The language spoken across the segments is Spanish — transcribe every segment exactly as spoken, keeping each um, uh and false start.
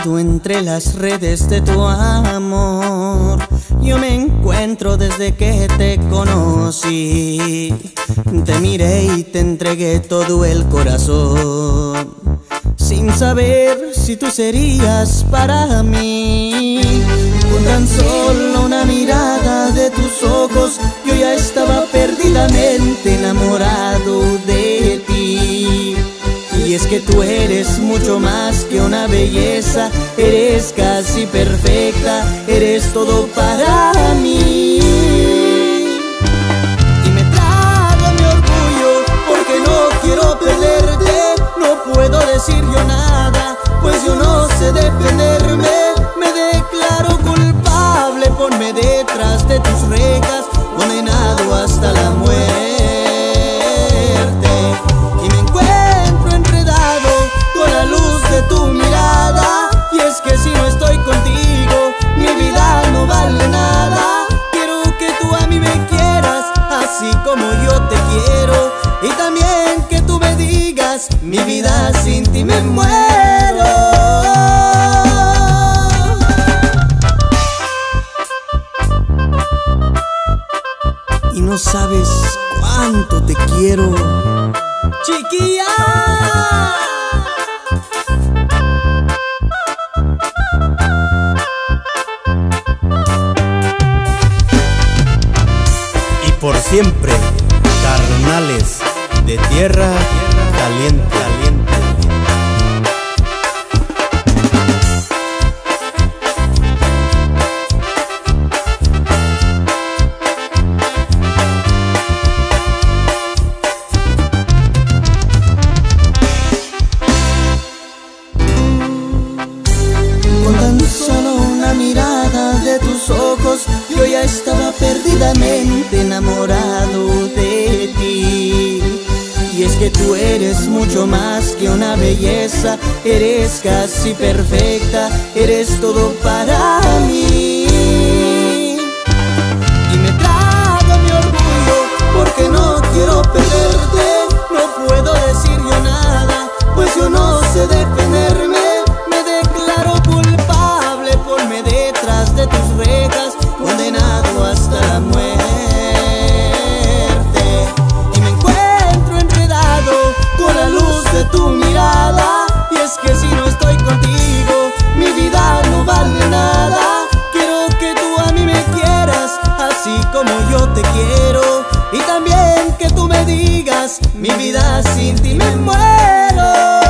Nadando entre las redes de tu amor, yo me encuentro desde que te conocí. Te miré y te entregué todo el corazón, sin saber si tú serías para mí. Con tan solo una mirada de tus ojos, yo ya estaba perdidamente enamorado de ti. Y es que tú eres mucho más que una belleza, eres casi perfecta, eres todo para mí. Y me trago mi orgullo porque no quiero perderte. No puedo decir yo nada, pues yo no sé defenderme. Me declaro culpable, ponme detrás de tus rejas, condenado hasta la muerte. Y me encuentro enredado con la luz de tu mirada. Y es que si no estoy contigo, mi vida no vale nada. Quiero que tú a mí me quieras, así como yo te quiero. Y también que tú me digas, mi vida sin ti me muero. Y no sabes cuánto te quiero, chiquilla. Y por siempre, carnales de tierra caliente, caliente. Con tan solo una mirada de tus ojos, yo ya estaba perdidamente enamorado de ti. Y es que tú eres mucho más que una belleza, eres casi perfecta, eres todo para mí. Y me trago mi orgullo porque no quiero perderte. No puedo decir yo nada, pues yo no sé defenderme. Me declaro culpable, ponme detrás de tus rejas, condenado hasta la muerte. Y me encuentro enredado con la luz de tu mirada. Y es que si no estoy contigo, mi vida no vale nada. Quiero que tú a mí me quieras, así como yo te quiero. Y también que tú me digas, mi vida sin ti me muero.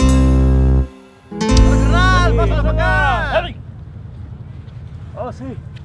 Oh, sí.